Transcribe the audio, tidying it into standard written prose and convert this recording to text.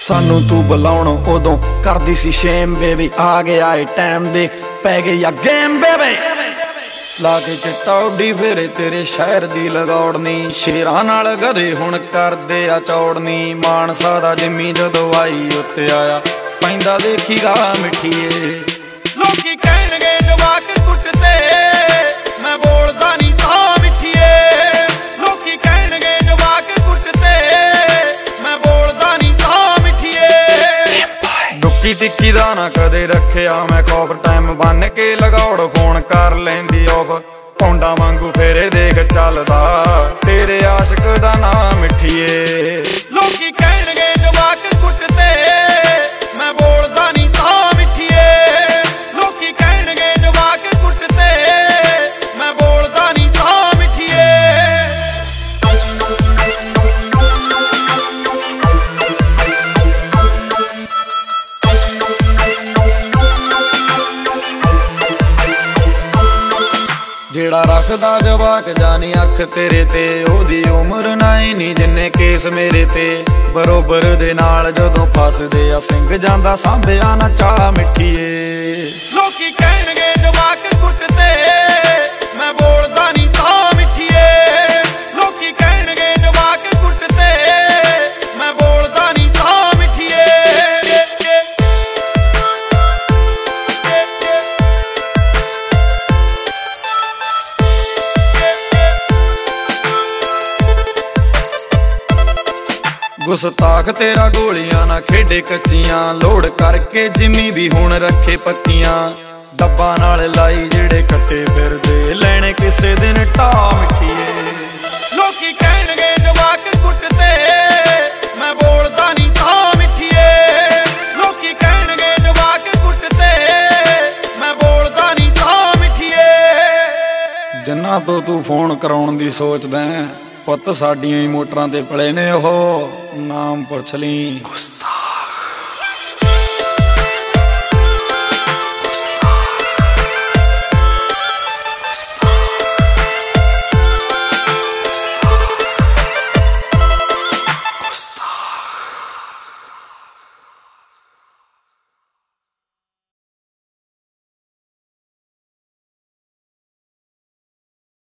सानू तू बुलाउण उदों करदी सी शेम बेबी, आ गया ए टाइम देख पै गई आ गेम बेबी। लाके चिट्टा उड्डी फिरे तेरे शहर दी लगौड़नी, शेरां नाल गधे हुण करदे आ चौड़नी। मानसा दा जिम्मी जदों आई उत्ते आया पैंदा देखीगा मिठीए। लोकी कहणगे जवाक कुੱਟਦੇ मैं बोलदा नहीं तां मिठीए। लोकी कहणगे जवाक कुੱਟਦੇ मैं बोलदा नहीं तां मिठीए। डुक्की टिक्की दा ना कदे रखिया मैं खौफ, टाइम बन के लगौड़ फोन कर लैंदी ऑफ। पौंडा वांगू फेरे देख चलदा तेरे आशिक दा नाम मिठीए। लोकी कहणगे जवाक कुੱਟਦੇ मैं बोलदा नहीं तां मिठीए। लोकी कहणगे जवाक कुੱਟਦੇ मैं बोलदा नहीं तां मिठीए। जेड़ा रखदा जवाक जानी अख तेरे ते, ओदी उम्र नाई नी जिन्ने केस मेरे ते। बरोबर दे नाल जदों फसदे आ सिंग जांदा सांभिया ना चाह मिठीए। लोकी कहणगे जवाक कुੱਟਦੇ मैं बोलदा नहीं तां मिठीए। लोकी कहणगे जवाक कुੱਟਦੇ मैं बोलदा नहीं तां मिठीए। गुस्ताख तेरा गोलियां ना खेडे कच्चियां, लोड करके जिम्मी भी हुण रखे पक्कियां। डब्बा नाल लाई जेड़े कट्टे फिरदे लैणे किसे दिन टा मिठीए। लोकी कहणगे जवाक कुੱਟਦੇ मैं बोलदा नहीं तां मिठीए। लोकी कहणगे जवाक कुੱਟਦੇ मैं बोलदा नहीं तां मिठीए। जिन्ना तो तू फोन कराउण दी सोचदा पुੱਤ साडियां ही मोटरां ते पले ने ओह नाम पुछ ली।